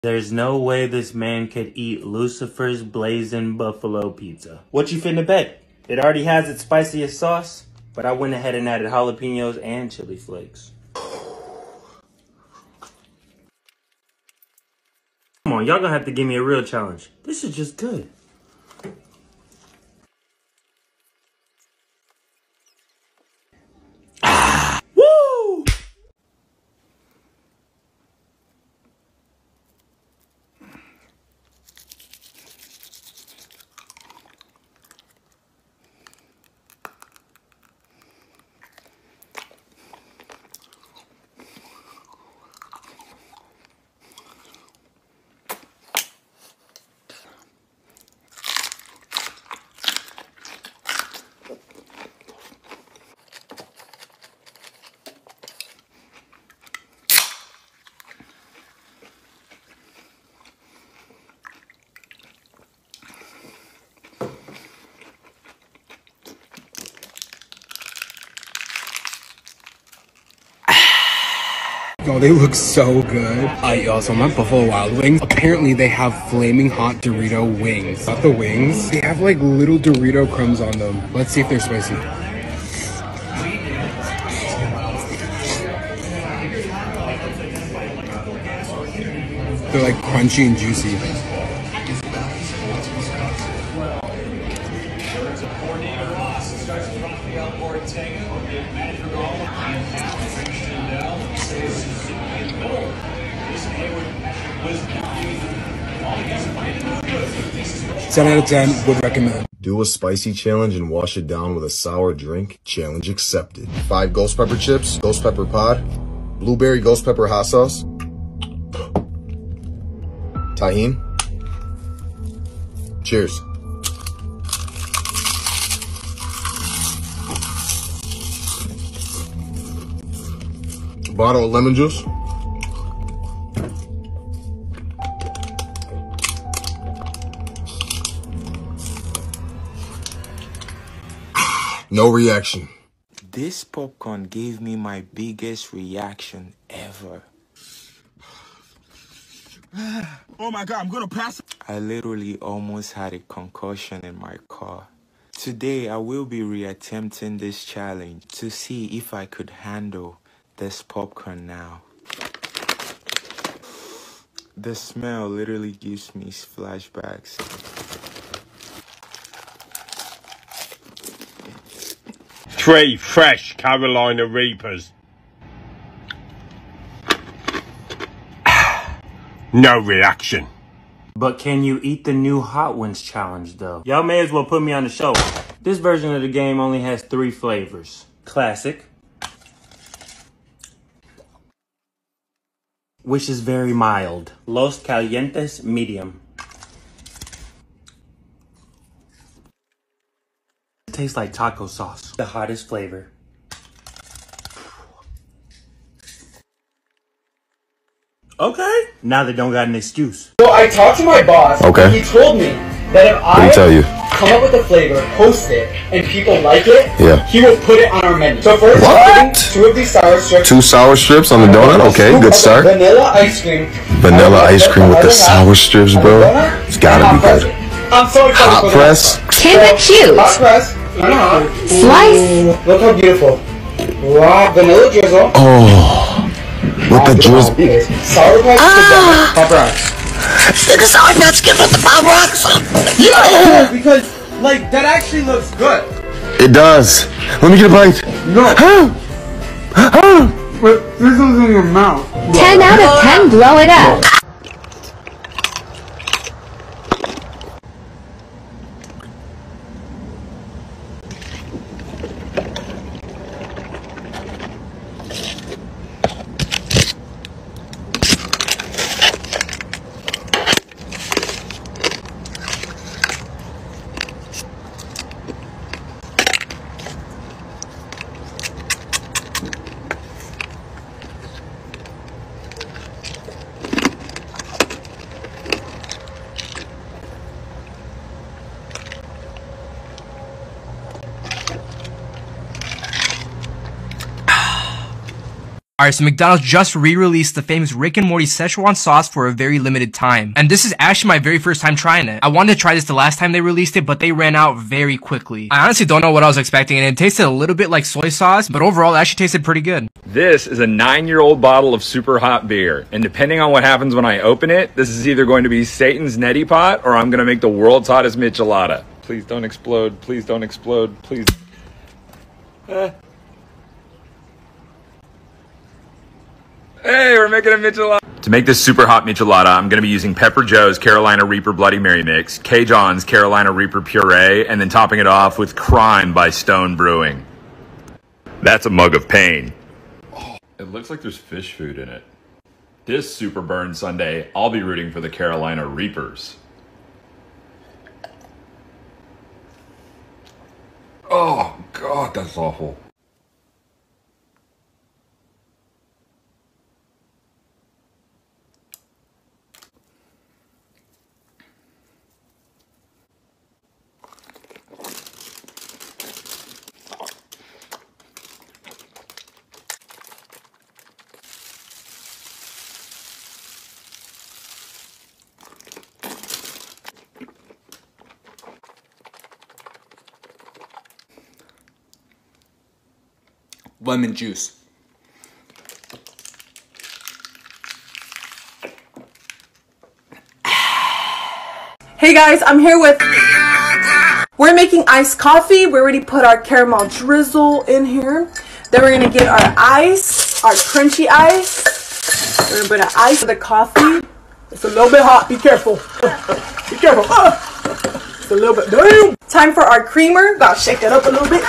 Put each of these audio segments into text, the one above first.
There's no way this man could eat Lucifer's Blazing Buffalo Pizza. What you finna bet? It already has its spiciest sauce, but I went ahead and added jalapenos and chili flakes. Come on, y'all gonna have to give me a real challenge. This is just good. Woo! Oh, they look so good. I also went Buffalo Wild Wings. Apparently they have flaming hot Dorito wings. Not the wings. They have like little Dorito crumbs on them. Let's see if they're spicy. They're like crunchy and juicy. Ten out of 10, would recommend. Do a spicy challenge and wash it down with a sour drink. Challenge accepted. 5 ghost pepper chips, ghost pepper pod, blueberry ghost pepper hot sauce, tahini. Cheers. Bottle of lemon juice. No reaction. This popcorn gave me my biggest reaction ever. Oh my God, I'm gonna pass. I literally almost had a concussion in my car. Today, I will be reattempting this challenge to see if I could handle this popcorn now. The smell literally gives me flashbacks. Three fresh Carolina Reapers. No reaction. But can you eat the new Hot Ones challenge though? Y'all may as well put me on the show. This version of the game only has 3 flavors. Classic, which is very mild. Los Calientes medium. It tastes like taco sauce. The hottest flavor. Okay. Now they don't got an excuse. So I talked to my boss. Okay. He told me that if What did he tell you? come up with a flavor, post it, and people like it, Yeah. he will put it on our menu. So first, What? I'm getting 2 of these sour strips. 2 sour strips on the donut? Okay, good start. Vanilla ice cream. Vanilla ice cream with the sour strips, bro. It's gotta be good. I'm so excited Hot for press? Kinda cute. Hot press. Slice. Look how beautiful. Wow, vanilla drizzle. Oh, with the drizzle. Sour patch with Pop Rocks. The sour patch kid with the Pop Rocks. Yeah, because like that actually looks good. It does. Let me get a bite. No. But this is in your mouth. 10 out of 10, blow it up. Alright, so McDonald's just re-released the famous Rick and Morty Szechuan sauce for a very limited time. And this is actually my very first time trying it. I wanted to try this the last time they released it, but they ran out very quickly. I honestly don't know what I was expecting, and it tasted a little bit like soy sauce, but overall it actually tasted pretty good. This is a 9-year-old bottle of super hot beer, and depending on what happens when I open it, this is either going to be Satan's neti pot, or I'm going to make the world's hottest michelada. Please don't explode, please don't explode, please. Hey, we're making a michelada. To make this super hot michelada, I'm going to be using Pepper Joe's Carolina Reaper Bloody Mary mix, K. John's Carolina Reaper puree, and then topping it off with Crime by Stone Brewing. That's a mug of pain. Oh, it looks like there's fish food in it. This Super Burn Sunday, I'll be rooting for the Carolina Reapers. Oh, God, that's awful. Lemon juice. Hey guys, I'm here with... We're making iced coffee. We already put our caramel drizzle in here. Then we're gonna get our ice, our crunchy ice. We're gonna put our ice in the coffee. It's a little bit hot, be careful. Be careful. It's a little bit, damn. Time for our creamer. Gotta shake that up a little bit.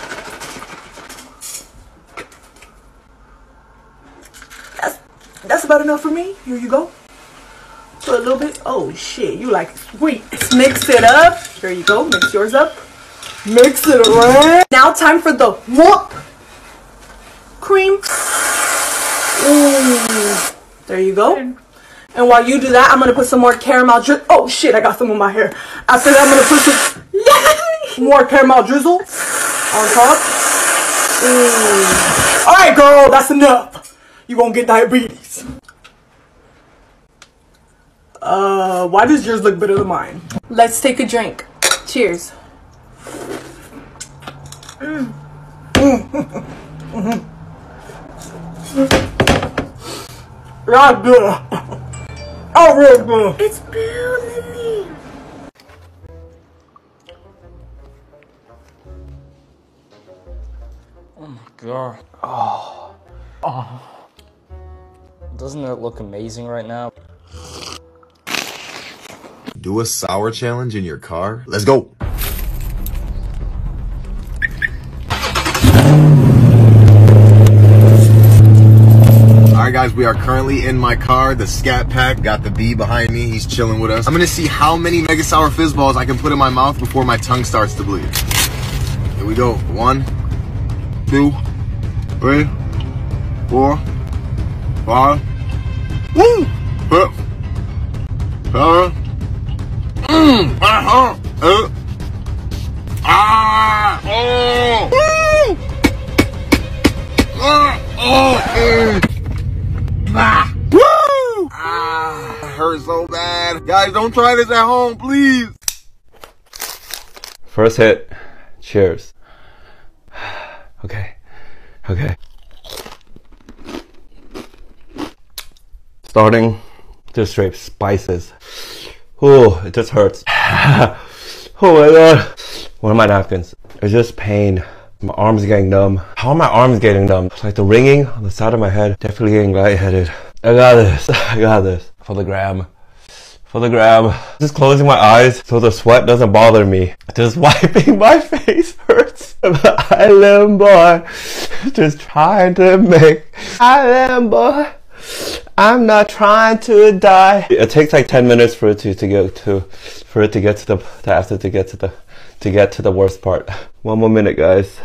That's about enough for me. Here you go. Put a little bit. Oh shit, you like it sweet. Mix it up. Here you go. Mix yours up. Mix it around. Now time for the whoop cream. Ooh. There you go. And while you do that, I'm gonna put some more caramel drizzle. Oh shit, I got some in my hair. After that, I'm gonna put some more caramel drizzle on top. Ooh. All right, girl, that's enough. You won't get diabetes. Why does yours look better than mine? Let's take a drink. Cheers. That's good. Oh, real good. It's building me. Oh my god. Oh. Doesn't it look amazing right now? Do a sour challenge in your car? Let's go. Alright guys, we are currently in my car, the Scat Pack. Got the B behind me, he's chilling with us. I'm gonna see how many Mega Sour Fizz Balls I can put in my mouth before my tongue starts to bleed. Here we go. 1, 2, 3, 4, 5. Woo! 7, hurts so bad. Guys, don't try this at home, please. First hit. Cheers. Okay. Starting to straight spices. Oh, it just hurts. Oh my god. What are my napkins? It's just pain. My arms getting numb. How are my arms getting numb? It's like the ringing on the side of my head. Definitely getting lightheaded. I got this. I got this. For the gram. For the gram. Just closing my eyes so the sweat doesn't bother me. Just wiping my face hurts. Island boy. Just trying to make island boy. I'm not trying to die. It takes like 10 minutes for it to get to the worst part. One more minute, guys.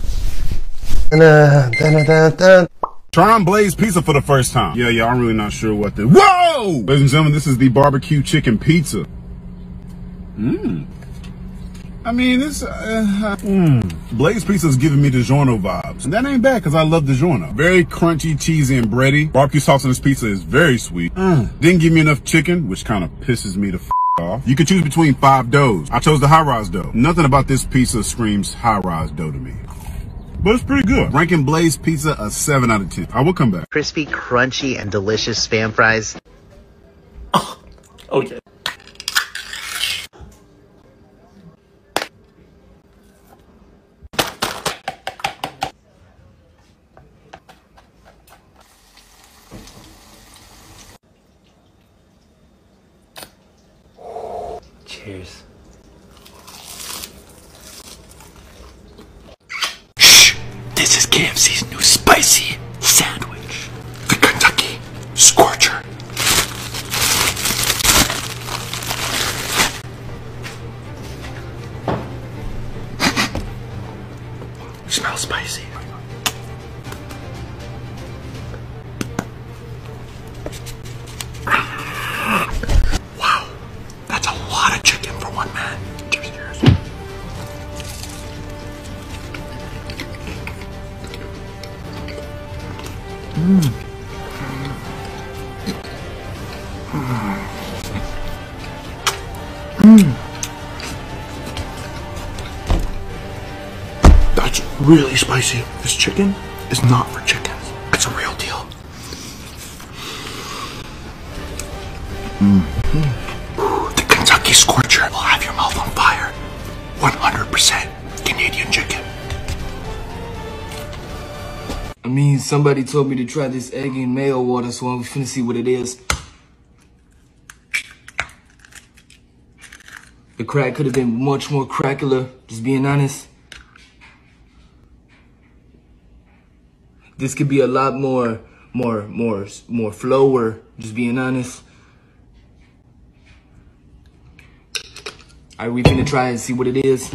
Trying Blaze Pizza for the first time. Yeah, I'm really not sure what the... Whoa! Ladies and gentlemen, this is the barbecue chicken pizza. I mean, it's Blaze Pizza's giving me DiGiorno vibes. And that ain't bad because I love DiGiorno. Very crunchy, cheesy, and bready. Barbecue sauce on this pizza is very sweet. Didn't give me enough chicken, which kind of pisses me the off. You could choose between 5 doughs. I chose the high-rise dough. Nothing about this pizza screams high-rise dough to me. But it's pretty good. Ranking Blaze Pizza a 7 out of 10. I will come back. Crispy, crunchy, and delicious Spam fries. Okay. Cheers. Shh! This is KFC's new spicy sandwich. The Kentucky Scorcher. Smells spicy. Wow, that's a lot of chicken for one man. Cheers, cheers. That's really spicy. This chicken is not for chickens. It's a real deal. The Kentucky Scorcher will have your mouth on fire. 100% Canadian chicken. I mean, somebody told me to try this egg and mayo water, so I'm finna see what it is. The crack could have been much more crackler, just being honest. This could be a lot more flower, just being honest. Alright, we finna try and see what it is.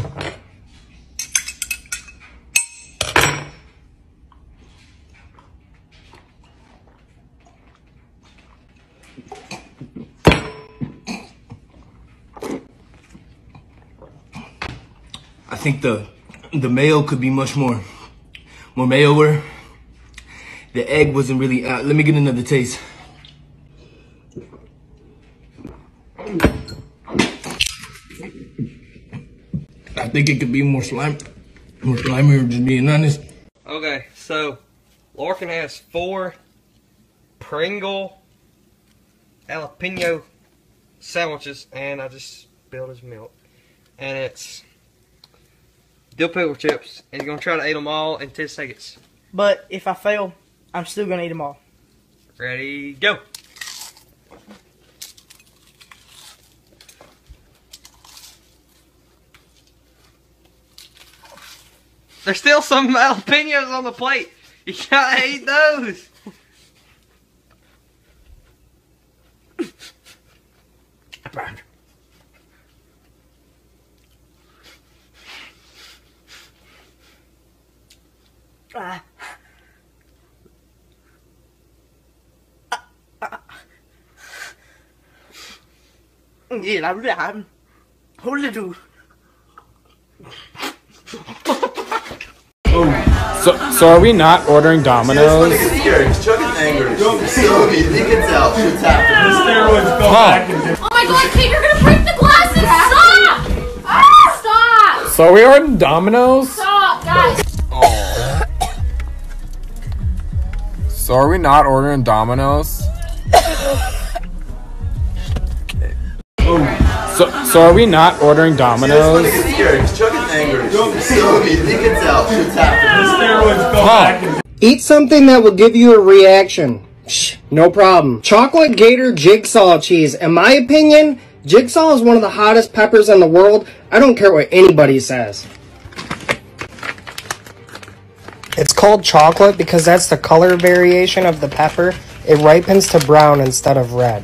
I think the mayo could be much more mayo-er. The egg wasn't really out. Let me get another taste. I think it could be more slimier, just being honest. Okay, so Larkin has 4 Pringle jalapeno sandwiches, and I just spilled his milk. And it's dill pickle chips, and he's gonna try to eat them all in 10 seconds. But if I fail, I'm still gonna eat them all. Ready, go. There's still some jalapenos on the plate. You gotta eat those. Gì làm làm? Hold it do. So are we not ordering Domino's? Chuck is angry. So you think it's out. Shit's happening. Oh my god, Kate, you're gonna break the glasses! Stop! Stop! So are we ordering Domino's? Stop, guys! So are we not ordering Domino's? So are we not ordering Domino's? Chuck is angry. So you think it's out. Shit's happening. Eat something that will give you a reaction. Shh, no problem. Chocolate Gator Jigsaw cheese. In my opinion, Jigsaw is one of the hottest peppers in the world. I don't care what anybody says. It's called chocolate because that's the color variation of the pepper. It ripens to brown instead of red.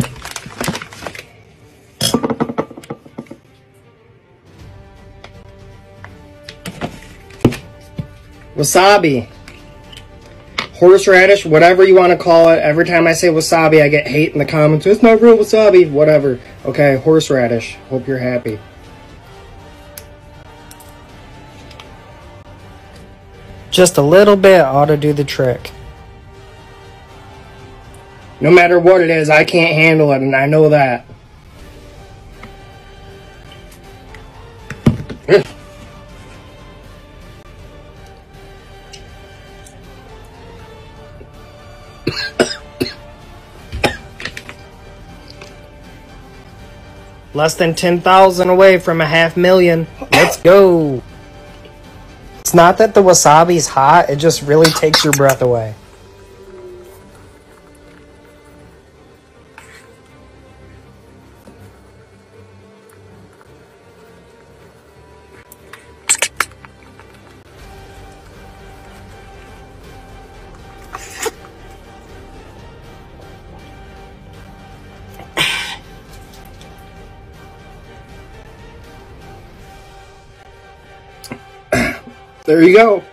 Wasabi. Horseradish, whatever you want to call it. Every time I say wasabi, I get hate in the comments. It's not real wasabi. Whatever. Okay, horseradish. Hope you're happy. Just a little bit ought to do the trick. No matter what it is, I can't handle it, and I know that. Less than 10,000 away from a 500,000. Let's go. It's not that the wasabi's hot, it just really takes your breath away. There you go.